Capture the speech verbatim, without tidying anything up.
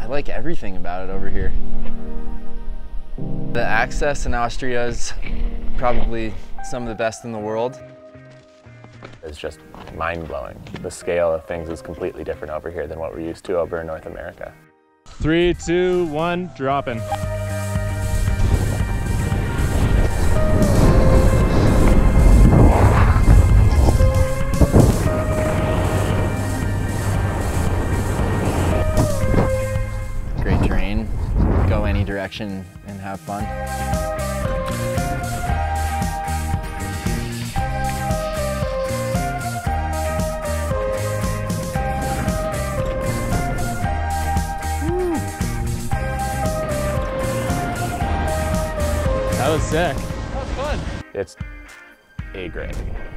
I like everything about it over here. The access in Austria is probably some of the best in the world. It's just mind-blowing. The scale of things is completely different over here than what we're used to over in North America. Three, two, one, dropping. Great terrain, go any direction and have fun. That was sick. That was fun. It's A grade.